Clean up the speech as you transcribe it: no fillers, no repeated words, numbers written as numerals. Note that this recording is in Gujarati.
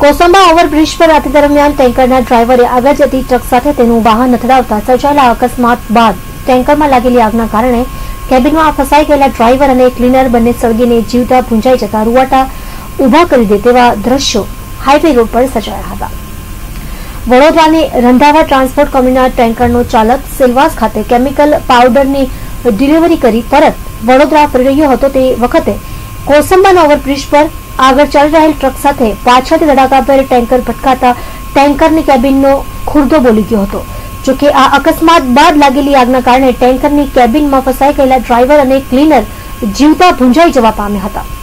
કોસંબા ઓવરબ્રિજ પર રાત્રિ દરમિયાન ટેન્કરના ડ્રાઈવરે આગળ જતી ટ્રક સાથે તેનું વાહન અથડાવતા સર્જાયેલા અકસ્માત બાદ ટેન્કરમાં લાગેલી આગના કારણે કેબિનમાં ફસાઈ ગયેલા ડ્રાઈવર અને ક્લીનર બંને સળગીને જીવતા ભૂંજાઈ જતા રૂવાટા ઉભા કરી દે તેવા દ્રશ્યો હાઈવે રોડ પર સર્જાયા હતા। વડોદરાની રંધાવા ટ્રાન્સપોર્ટ કંપનીના ટેન્કરનો ચાલક સેલવાસ ખાતે કેમિકલ પાવડરની ડિલિવરી કરી પરત વડોદરા ફરી રહ્યો હતો તે વખતે કોસંબાના ઓવરબ્રિજ પર આગળ ચાલી રહેલ ટ્રક સાથે પાછળથી ધડાકાભેર ટેન્કર ભટકાતા ટેન્કરની કેબિનનો ખુરદો બોલી ગયો હતો। જોકે આ અકસ્માત બાદ લાગેલી આગના કારણે ટેન્કરની કેબિનમાં ફસાઈ ગયેલા ડ્રાઈવર અને ક્લીનર જીવતા ભૂંજાઈ જવા પામ્યા હતા।